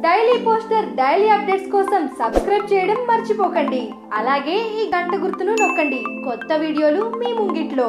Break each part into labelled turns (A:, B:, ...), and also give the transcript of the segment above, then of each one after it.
A: Daily poster daily updates కోసం subscribe చేయడం మర్చిపోకండి. అలాగే ఈ గంట గుర్తును నొక్కండి. కొత్త వీడియోలు మీ ముంగిట్లో.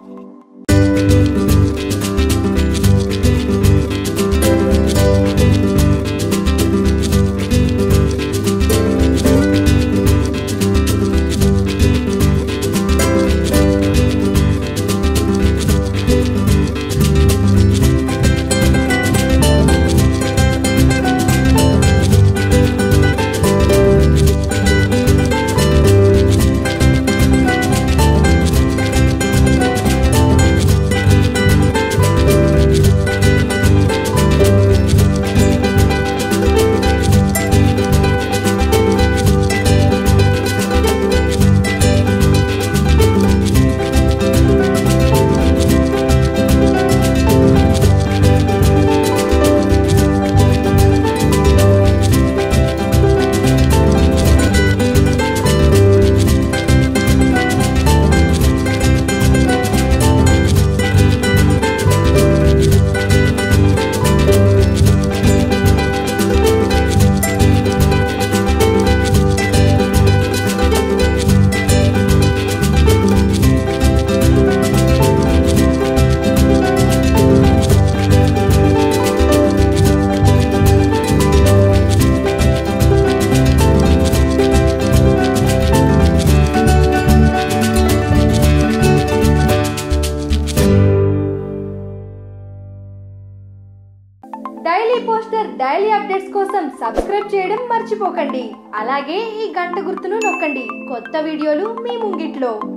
A: డైలీ పోస్టర్ డైలీ అప్డేట్స్ కోసం సబ్స్క్రైబ్ చేయడం మర్చిపోకండి. అలాగే ఈ గంట గుర్తును నొక్కండి. కొత్త వీడియోలు మీ ముంగిట్లో.